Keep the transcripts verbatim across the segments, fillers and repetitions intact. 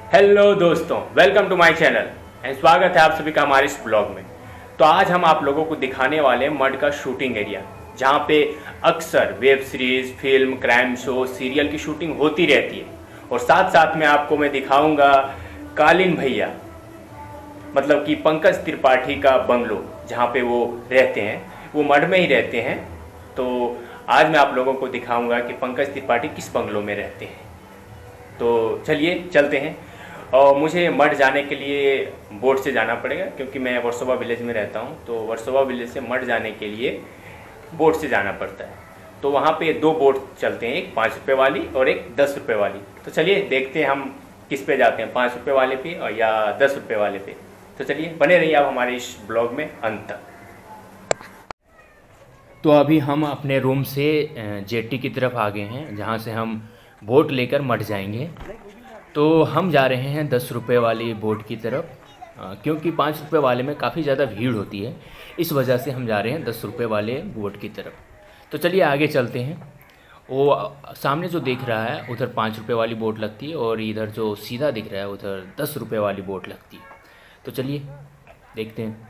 Hello दोस्तों, welcome to my channel and स्वागत है आप सभी का हमारे इस ब्लॉग में। तो आज हम आप लोगों को दिखाने वाले हैं मड का शूटिंग एरिया, जहाँ पे अक्सर web series, film, crime show, serial की शूटिंग होती रहती है। और साथ साथ में आपको मैं दिखाऊंगा कालीन भैया, मतलब कि पंकज त्रिपाठी का बंगलो, जहाँ पे वो रहते हैं। वो मड में ही रहते हैं। तो आज मैं आप लोगों को दिखाऊंगा कि पंकज त्रिपाठी किस बंगलो में रहते हैं। तो चलिए चलते हैं। और मुझे मड जाने के लिए बोट से जाना पड़ेगा, क्योंकि मैं वर्सोवा विलेज में रहता हूँ। तो वर्सोवा विलेज से मड जाने के लिए बोट से जाना पड़ता है। तो वहाँ पे दो बोट चलते हैं, एक पाँच रुपये वाली और एक दस रुपये वाली। तो चलिए देखते हैं हम किस पे जाते हैं, पाँच रुपये वाले पे और या दस रुपये वाले पे। तो चलिए बने रहिए आप हमारे इस ब्लॉग में अंत तक। तो अभी हम अपने रूम से जेटी की तरफ आ गए हैं, जहाँ से हम बोट लेकर मड जाएंगे। तो हम जा रहे हैं दस रुपये वाली बोट की तरफ, क्योंकि पाँच रुपये वाले में काफ़ी ज़्यादा भीड़ होती है। इस वजह से हम जा रहे हैं दस रुपये वाले बोट की तरफ। तो चलिए आगे चलते हैं। वो सामने जो दिख रहा है उधर पाँच रुपये वाली बोट लगती है, और इधर जो सीधा दिख रहा है उधर दस रुपये वाली बोट लगती है। तो चलिए देखते हैं।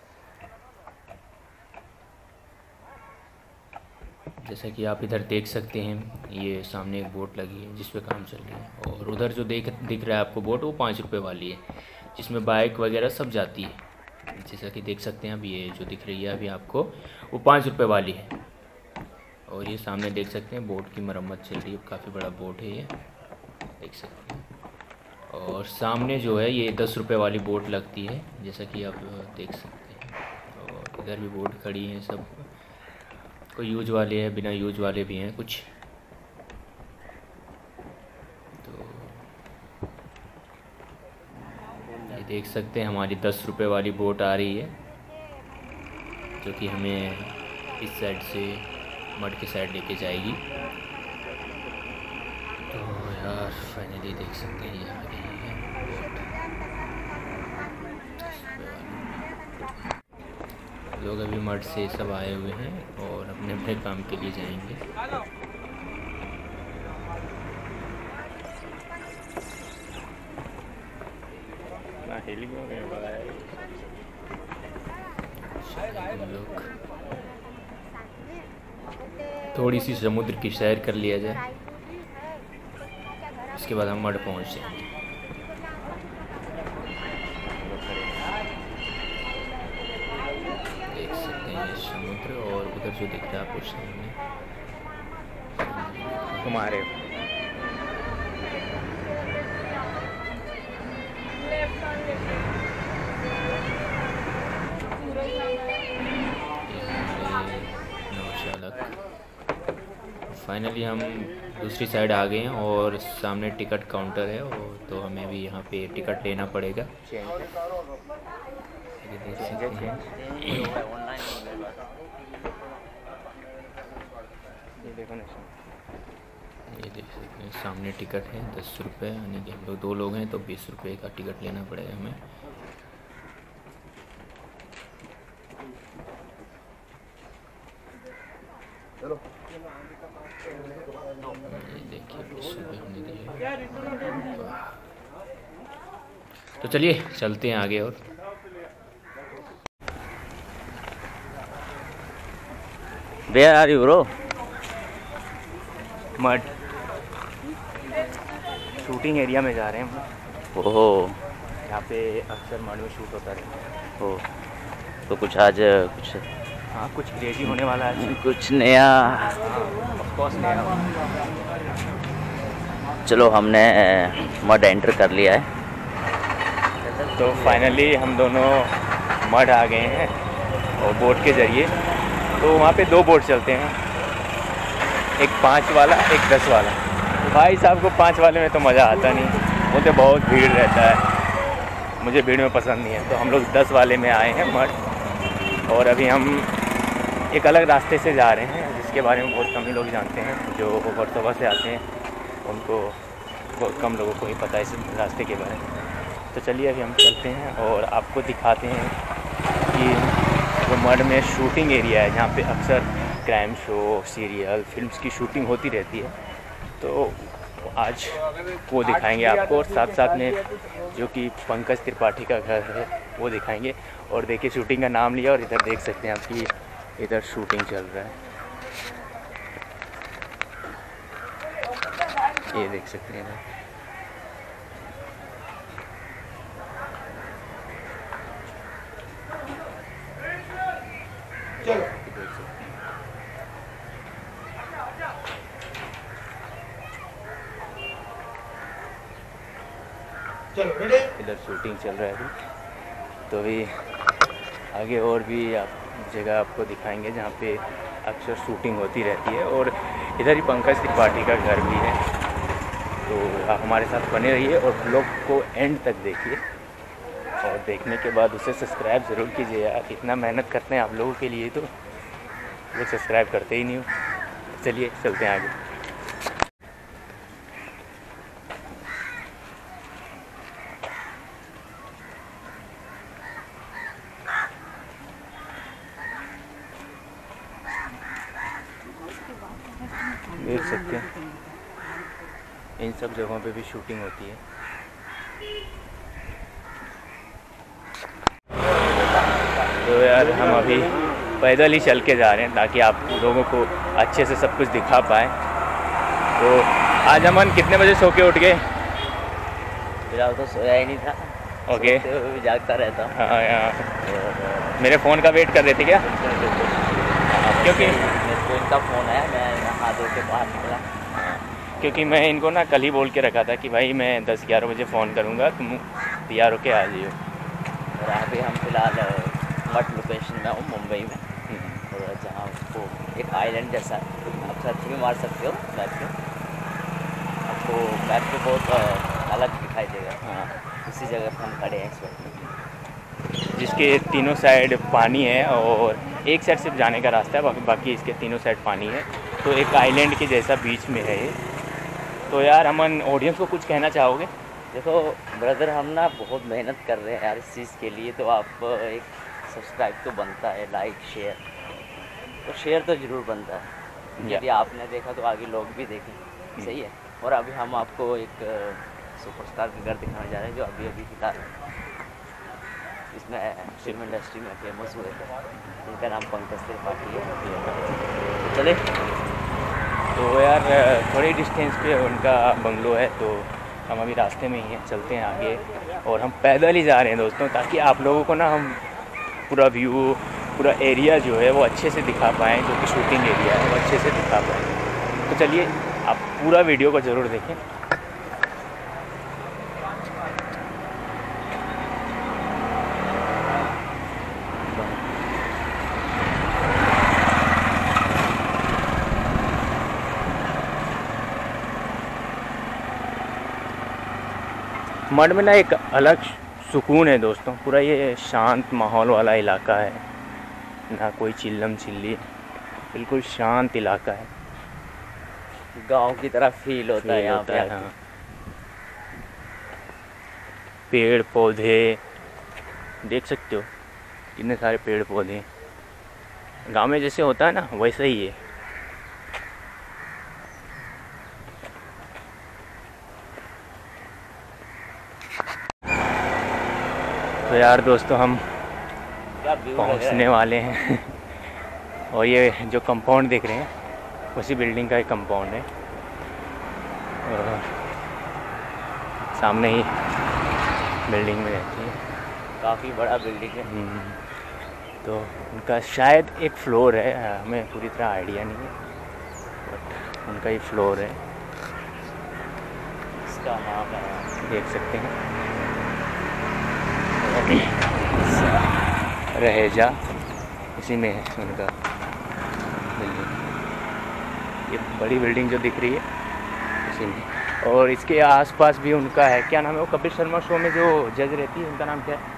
जैसा कि आप इधर देख सकते हैं, ये सामने एक बोट लगी है जिस पे काम चल रही है। और उधर जो देख दिख रहा है आपको बोट, वो पाँच रुपये वाली है, जिसमें बाइक वगैरह सब जाती है। जैसा कि देख सकते हैं, अब ये जो दिख रही है अभी आपको, वो पाँच रुपये वाली है। और ये सामने देख सकते हैं बोट की मरम्मत चल रही है, काफ़ी बड़ा बोट है ये, देख सकते हैं। और सामने जो है ये दस रुपये वाली बोट लगती है, जैसा कि आप देख सकते हैं। और इधर भी बोट खड़ी हैं, सब कोई यूज वाले हैं, बिना यूज वाले भी हैं कुछ। तो ये देख सकते हैं हमारी दस रुपये वाली बोट आ रही है, जो कि हमें इस साइड से मड के साइड लेके जाएगी। तो यार फाइनली देख सकते हैं ये आ गई है बोट, दस रुपये वाली। लोग अभी मड से सब आए हुए हैं और अपने अपने काम के लिए जाएंगे। लोग थोड़ी सी समुद्र की सैर कर लिया जाए, इसके बाद हम मड पहुंच जाएंगे। देख सकते हैं ये समुद्र, और उधर जो दिख रहा है आपको सामने हमारे फाइनली हम दूसरी साइड आ गए हैं, और सामने टिकट काउंटर है। और तो हमें भी यहाँ पे टिकट लेना पड़ेगा। ये देख सकते हैं, ये देख सकते हैं सामने टिकट है दस रुपये, यानी कि हम लोग दो लोग हैं तो बीस रुपये का टिकट लेना पड़ेगा हमें। चलो ये देखिए बीस रुपये हमने दिए। तो चलिए चलते हैं आगे। और Where are you, bro? Madh shooting area में जा रहे हैं हम। ओहो, यहाँ पे अक्सर मड में शूट होता रहता है। ओ, तो कुछ आज कुछ हाँ, कुछ क्रिएटिव होने वाला है, कुछ नया। ऑफ कोर्स नया। चलो हमने मड एंटर कर लिया है। तो फाइनली हम दोनों मड आ गए हैं, और बोट के ज़रिए। तो वहाँ पे दो बोट चलते हैं, एक पाँच वाला एक दस वाला। तो भाई साहब को पाँच वाले में तो मज़ा आता नहीं, वो तो बहुत भीड़ रहता है, मुझे भीड़ में पसंद नहीं है। तो हम लोग दस वाले में आए हैं मड। और अभी हम एक अलग रास्ते से जा रहे हैं, जिसके बारे में बहुत कम ही लोग जानते हैं। जो वर्सोवा से आते हैं उनको बहुत कम लोगों को ही पता है इस रास्ते के बारे में। तो चलिए अभी हम चलते हैं और आपको दिखाते हैं कि वो मड में शूटिंग एरिया है, जहाँ पे अक्सर क्राइम शो, सीरियल, फिल्म्स की शूटिंग होती रहती है। तो आज वो दिखाएंगे आपको, और साथ साथ में जो कि पंकज त्रिपाठी का घर है वो दिखाएंगे। और देखिए शूटिंग का नाम लिया और इधर देख सकते हैं आप कि इधर शूटिंग चल रहा है, ये देख सकते हैं इधर। इधर शूटिंग चल रहा है अभी, तो अभी आगे और भी आप जगह आपको दिखाएंगे जहाँ पे अक्सर शूटिंग होती रहती है। और इधर ही पंकज त्रिपाठी का घर भी है, तो आप हमारे साथ बने रहिए और ब्लॉग को एंड तक देखिए, और देखने के बाद उसे सब्सक्राइब ज़रूर कीजिए यार, इतना मेहनत करते हैं आप लोगों के लिए तो वो सब्सक्राइब करते ही नहीं हो। चलिए चलते हैं आगे। देख सकते हैं इन सब जगहों पे भी शूटिंग होती है। तो यार हम अभी पैदल ही चल के जा रहे हैं ताकि आप लोगों को अच्छे से सब कुछ दिखा पाए। तो आज अमन कितने बजे सो के उठ गए? फिलहाल तो सोया ही नहीं था। ओके, भी जागता रहता हूँ। हाँ यार मेरे फ़ोन का वेट कर रहे थे क्या? क्योंकि मेरे को इनका फ़ोन आया, मैं नहा धो के बाहर निकला, क्योंकि मैं इनको ना कल ही बोल के रखा था कि भाई मैं दस ग्यारह बजे फ़ोन करूँगा, तुम तैयार होके आ जाइयो। और अभी हम फिलहाल मठ लोकेशन में हूँ मुंबई में, और जहाँ आपको एक आइलैंड जैसा है, आप सर्च भी मार सकते हो मैप पे, आपको मैप पे बहुत अलग दिखाई देगा। हाँ, उसी जगह पर हम खड़े हैं इस वक्त, जिसके तीनों साइड पानी है और एक साइड सिर्फ जाने का रास्ता है, बाकी बाकी इसके तीनों साइड पानी है। तो एक आइलैंड के जैसा बीच में है ये। तो यार अमन, ऑडियंस को कुछ कहना चाहोगे? देखो ब्रदर, हम ना बहुत मेहनत कर रहे हैं यार इस चीज़ के लिए, तो आप एक सब्सक्राइब तो बनता है, लाइक शेयर, तो शेयर तो ज़रूर बनता है। यदि आपने देखा तो आगे लोग भी देखें, सही है। और अभी हम आपको एक सुपरस्टार का घर दिखाने जा रहे हैं जो अभी अभी फिलहाल इसमें फिल्म इंडस्ट्री में फेमस हुए थे, उनका नाम पंकज त्रिपाठी है। चले, तो यार थोड़ी डिस्टेंस पे उनका बंगलो है, तो हम अभी रास्ते में ही हैं, चलते हैं आगे। और हम पैदल ही जा रहे हैं दोस्तों, ताकि आप लोगों को ना हम पूरा व्यू, पूरा एरिया जो है वो अच्छे से दिखा पाएँ, जो कि शूटिंग एरिया है वो अच्छे से दिखा पाएँ। तो चलिए आप पूरा वीडियो को ज़रूर देखें। मठ में ना एक अलग सुकून है दोस्तों, पूरा ये शांत माहौल वाला इलाका है, ना कोई चिल्लम चिल्ली, बिल्कुल शांत इलाका है, गांव की तरह फील होता है यहाँ पे। हाँ। पेड़ पौधे देख सकते हो, कितने सारे पेड़ पौधे, गांव में जैसे होता है ना वैसा ही है। तो यार दोस्तों हम पहुंचने वाले हैं और ये जो कंपाउंड देख रहे हैं उसी बिल्डिंग का एक कंपाउंड है, और सामने ही बिल्डिंग में रहती है, काफ़ी बड़ा बिल्डिंग है। तो उनका शायद एक फ्लोर है, हमें पूरी तरह आइडिया नहीं है, बट उनका ही फ्लोर है। इसका नाम है, देख सकते हैं, रहेजा, इसी में है उनका बिल्डिंग। ये बड़ी बिल्डिंग जो दिख रही है इसी में, और इसके आसपास भी उनका है, क्या नाम है वो कपिल शर्मा शो में जो जज रहती है, उनका नाम क्या है?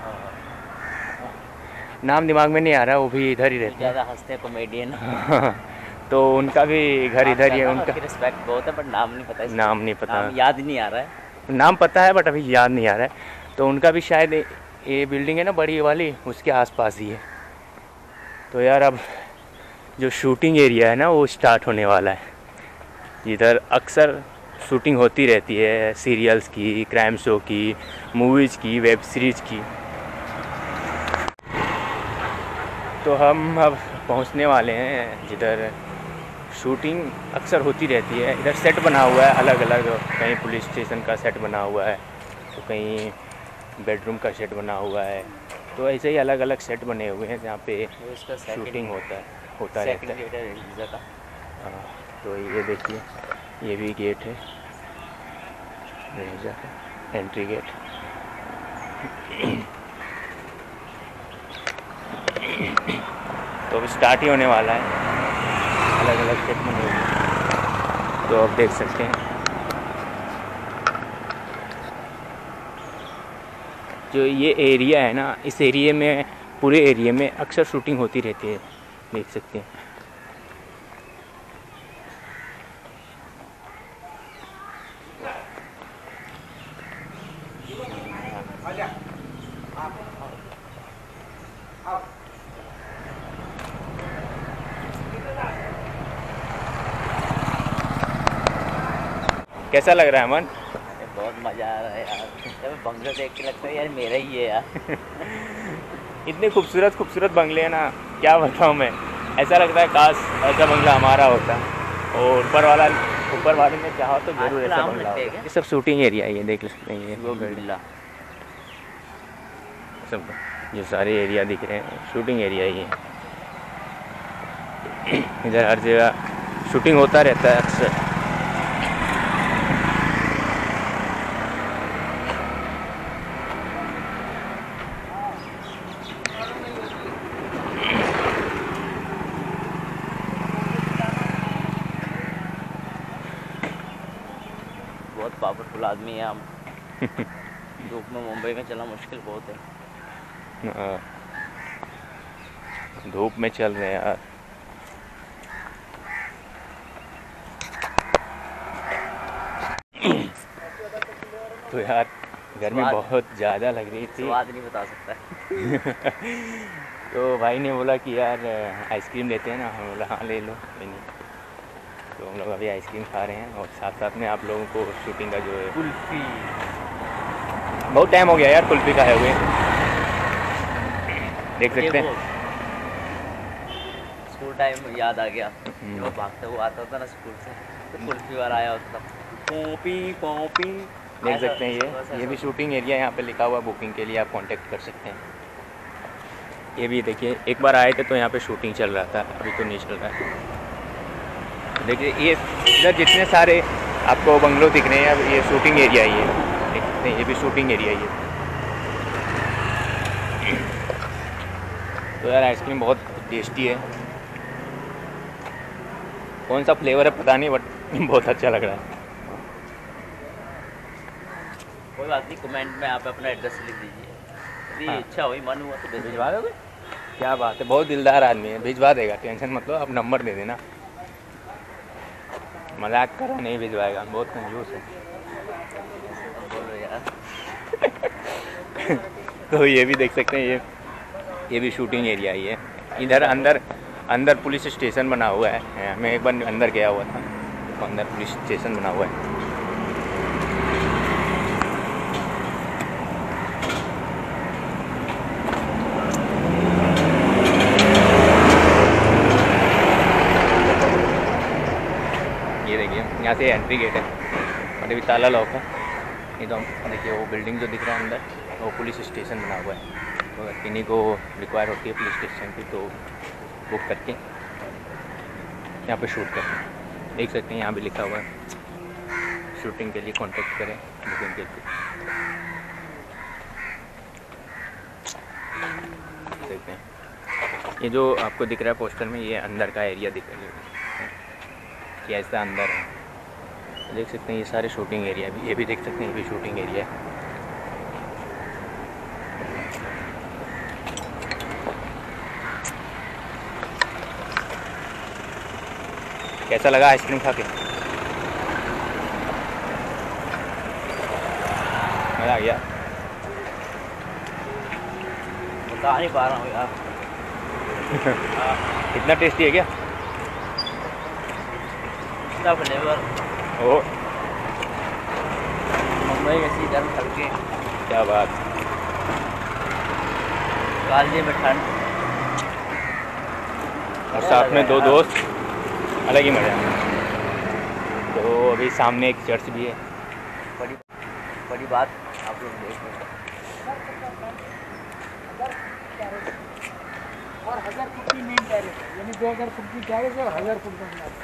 नाम दिमाग में नहीं आ रहा, वो भी इधर ही रहते हैं, ज़्यादा हंसते कॉमेडियन। तो उनका भी घर इधर ही है। उनका रिस्पेक्ट बहुत है, बट नाम नहीं पता, नाम नहीं पता, नाम याद नहीं आ रहा है, नाम पता है बट अभी याद नहीं आ रहा है। तो उनका भी शायद ये बिल्डिंग है ना बड़ी वाली, उसके आसपास ही है। तो यार अब जो शूटिंग एरिया है ना वो स्टार्ट होने वाला है, जिधर अक्सर शूटिंग होती रहती है, सीरियल्स की, क्राइम शो की, मूवीज़ की, वेब सीरीज़ की। तो हम अब पहुंचने वाले हैं जिधर शूटिंग अक्सर होती रहती है। इधर सेट बना हुआ है अलग अलग, कहीं पुलिस स्टेशन का सेट बना हुआ है, तो कहीं बेडरूम का सेट बना हुआ है। तो ऐसे ही अलग अलग सेट बने हुए हैं जहाँ पे शूटिंग होता है होता रहता है। हाँ, तो ये देखिए, ये भी गेट है रेंजा का, एंट्री गेट। तो अब स्टार्ट ही होने वाला है, अलग अलग सेट बने हुए हैं, तो आप देख सकते हैं। जो ये एरिया है ना, इस एरिया में, पूरे एरिया में अक्सर शूटिंग होती रहती है, देख सकते हैं। कैसा लग रहा है अमन? बहुत मज़ा आ रहा है यार, जब बंगला देख के लगता है यार मेरा ही है यार। इतने खूबसूरत खूबसूरत बंगले हैं ना, क्या बताऊँ मैं। ऐसा लगता है काश ऐसा बंगला हमारा होता, और ऊपर वाला ऊपर वाले में चाहो तो जरूर ऐसा बंगला होता। ये सब शूटिंग एरिया है, ये देख सकते हैं, ये वो बिल्ला सब जो सारे एरिया दिख रहे हैं शूटिंग एरिया ही है। इधर हर जगह शूटिंग होता रहता है अक्सर। बहुत पावरफुल आदमी है हम। धूप में मुंबई में चलना मुश्किल बहुत है। धूप में चल रहे हैं यार। तो यार गर्मी बहुत ज़्यादा लग रही थी, स्वाद नहीं बता सकता। तो भाई ने बोला कि यार आइसक्रीम लेते हैं ना, हम बोला हाँ ले लो, नहीं। तो हम लोग अभी आइसक्रीम खा रहे हैं और साथ साथ में आप लोगों को शूटिंग का जो है कुल्फी, बहुत टाइम हो गया यार कुल्फी खाए हुए, देख सकते हैं। स्कूल टाइम याद आ गया, वो भागते हुआ आता था ना स्कूल से, तो कुल्फी वाला आया होता था, कॉपी कॉपी। देख सकते हैं ये ये भी शूटिंग एरिया, यहाँ पे लिखा हुआ बुकिंग के लिए आप कांटेक्ट कर सकते हैं। ये भी देखिए, एक बार आए थे तो यहाँ पे शूटिंग चल रहा था, अभी तो नहीं चल रहा है। देखिए ये इधर जितने सारे आपको बंगलो दिख रहे हैं, अब ये शूटिंग एरिया ही है, देख सकते हैं, ये भी शूटिंग एरिया ही है। तो यार आइसक्रीम बहुत टेस्टी है, कौन सा फ्लेवर है पता नहीं, बट बहुत अच्छा लग रहा है। कोई बात नहीं, कमेंट में आप अपना एड्रेस लिख दीजिए, यदि हाँ। इच्छा हुई, मन हुआ तो भिजवा दोगे। क्या बात है, बहुत दिलदार आदमी है, भिजवा देगा, टेंशन मत लो, आप नंबर दे देना। मजाक करो, नहीं भिजवाएगा, बहुत कंजूस है। बोलो यार। तो ये भी देख सकते हैं, ये ये भी शूटिंग एरिया ही है। इधर अंदर अंदर पुलिस स्टेशन बना हुआ है, मैं एक बार अंदर गया हुआ था, तो अंदर पुलिस स्टेशन बना हुआ है। ये देखिए यहाँ से एंट्री गेट है, और अभी ताला लॉक है। ये तो देखिए वो बिल्डिंग जो दिख रहा है अंदर, वो पुलिस स्टेशन बना हुआ है। तो अगर किन्हीं को रिक्वायर होती है पुलिस स्टेशन की, तो बुक करके यहाँ पे शूट करते हैं। देख सकते हैं यहाँ भी लिखा हुआ है, शूटिंग के लिए कांटेक्ट करें, बुकिंग के लिए। देखते हैं ये जो आपको दिख रहा है पोस्टर में, ये अंदर का एरिया दिख रहा है कि ऐसा अंदर है। देख सकते हैं ये सारे शूटिंग एरिया भी, ये भी देख सकते हैं, ये भी शूटिंग एरिया है। कैसा लगा आइसक्रीम खा के? मज़ा आ गया? बता नहीं पा रहा हूँ यार। इतना टेस्टी है क्या? इतना फ्लेवर। ओ मुंबई में सी गर्म हल्के, क्या बात, कालजे में ठंड, और साथ में दो दोस्त, अलग ही मज़ा है। तो अभी सामने एक चर्च भी है। बड़ी बड़ी बात आप लोग देख रहे हैं। और हज़ार फुट की मेन टेरेस है, यानी दो हज़ार फुट की टेरेस है और हज़ार फुट का फ्लैट।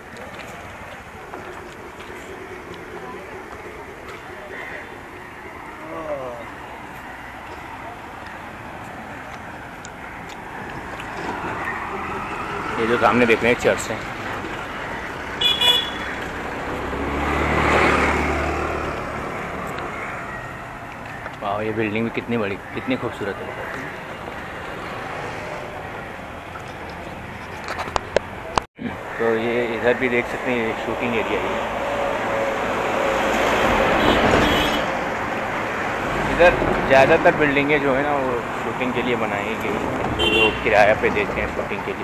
ये जो सामने देख रहे हैं चर्च है। वाह, ये बिल्डिंग भी कितनी बड़ी, कितनी खूबसूरत है। तो ये इधर भी देख सकते हैं, ये शूटिंग एरिया है। इधर ज़्यादातर बिल्डिंगें जो है ना वो शूटिंग के लिए बनाई गई, जो किराया पे देते हैं शूटिंग के लिए।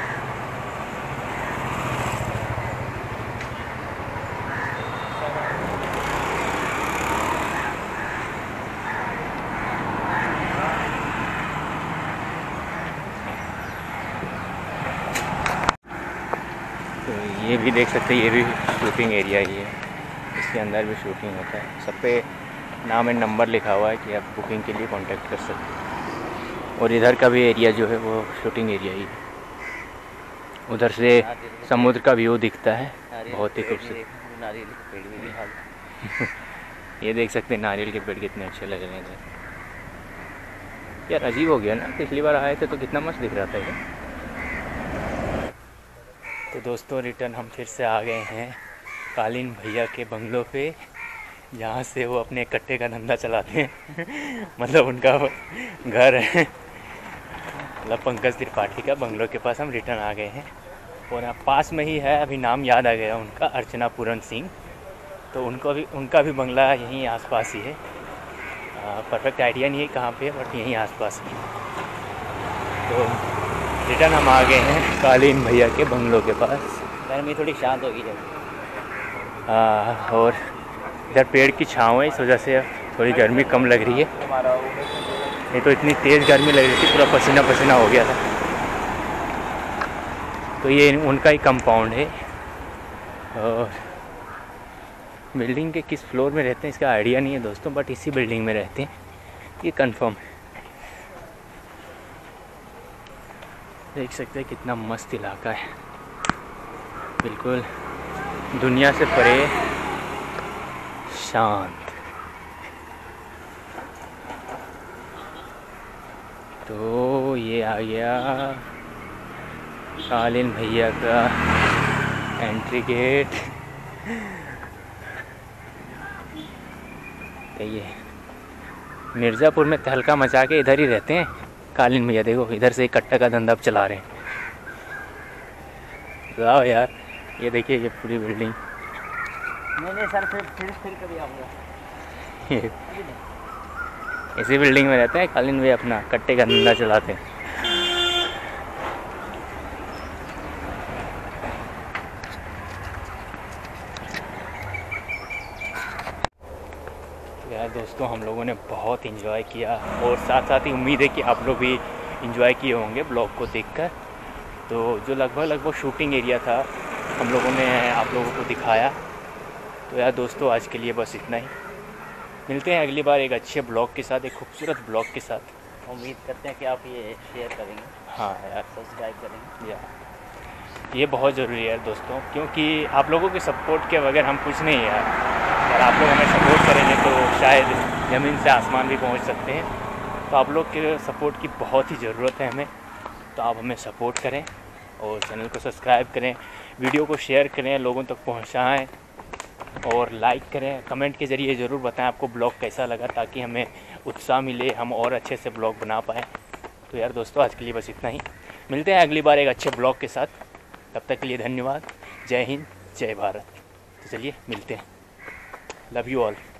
तो ये भी देख सकते हैं, ये भी शूटिंग एरिया ही है, इसके अंदर भी शूटिंग होता है। सब पे नाम एंड नंबर लिखा हुआ है कि आप बुकिंग के लिए कांटेक्ट कर सकते हैं। और इधर का भी एरिया जो है वो शूटिंग एरिया ही है। उधर से समुद्र का व्यू दिखता है, बहुत ही खूबसूरत। नारियल के पेड़ में भी हाल ये देख सकते हैं नारियल के पेड़ कितने अच्छे लग रहे हैं इधर। यार अजीब हो गया ना, पिछली बार आए थे तो कितना मस्त दिख रहा था ये। तो दोस्तों रिटर्न हम फिर से आ गए हैं कालीन भैया के बंगलों पे, जहाँ से वो अपने कट्टे का धंधा चलाते हैं। मतलब उनका घर है, मतलब पंकज त्रिपाठी का बंगलों के पास हम रिटर्न आ गए हैं। और यहाँ पास में ही है, अभी नाम याद आ गया उनका, अर्चना पूरन सिंह। तो उनको भी, उनका भी बंगला यहीं आसपास ही है। परफेक्ट आइडिया नहीं है कहाँ पे, बट यहीं आसपास ही। तो रिटर्न हम आ गए हैं कालीन भैया के बंगलों के पास। गर्मी थोड़ी शांत होगी जब। हाँ, और इधर पेड़ की छाँव है, इस वजह से थोड़ी गर्मी कम लग रही है। ये तो इतनी तेज़ गर्मी लग रही थी, पूरा पसीना पसीना हो गया था। तो ये उनका ही कंपाउंड है। और बिल्डिंग के किस फ्लोर में रहते हैं इसका आइडिया नहीं है दोस्तों, बट इसी बिल्डिंग में रहते हैं, ये कंफर्म है। देख सकते हैं कितना मस्त इलाका है, बिल्कुल दुनिया से परे, शांत। तो ये आ गया कालीन भैया का एंट्री गेट। तो ये मिर्ज़ापुर में तहलका मचा के इधर ही रहते हैं कालीन भैया। देखो इधर से कट्टा का धंधा चला रहे हैं। लाओ यार, ये देखिए ये पूरी बिल्डिंग। नहीं नहीं सर, फिर फिर फिर कभी आऊँगा। इसी बिल्डिंग में रहते हैं कालीन भैया, अपना कट्टे का धंधा चलाते हैं। यार दोस्तों, हम लोगों ने बहुत एंजॉय किया, और साथ साथ ही उम्मीद है कि आप लोग भी एंजॉय किए होंगे ब्लॉग को देखकर। तो जो लगभग लगभग शूटिंग एरिया था हम लोगों ने आप लोगों को दिखाया। तो यार दोस्तों, आज के लिए बस इतना ही। मिलते हैं अगली बार एक अच्छे ब्लॉग के साथ, एक खूबसूरत ब्लॉग के साथ। उम्मीद करते हैं कि आप ये शेयर करेंगे, हाँ यार, सब्सक्राइब करेंगे। यार ये बहुत ज़रूरी है यार दोस्तों, क्योंकि आप लोगों के सपोर्ट के बगैर हम कुछ नहीं है यार। अगर आप लोग हमें सपोर्ट करेंगे तो शायद ज़मीन से आसमान भी पहुंच सकते हैं। तो आप लोग के सपोर्ट की बहुत ही ज़रूरत है हमें। तो आप हमें सपोर्ट करें और चैनल को सब्सक्राइब करें, वीडियो को शेयर करें, लोगों तक पहुँचाएँ, और लाइक करें। कमेंट के ज़रिए ज़रूर बताएं आपको ब्लॉग कैसा लगा, ताकि हमें उत्साह मिले, हम और अच्छे से ब्लॉग बना पाएँ। तो यार दोस्तों, आज के लिए बस इतना ही। मिलते हैं अगली बार एक अच्छे ब्लॉग के साथ। तब तक के लिए धन्यवाद। जय हिंद, जय भारत। तो चलिए मिलते हैं। Love you all.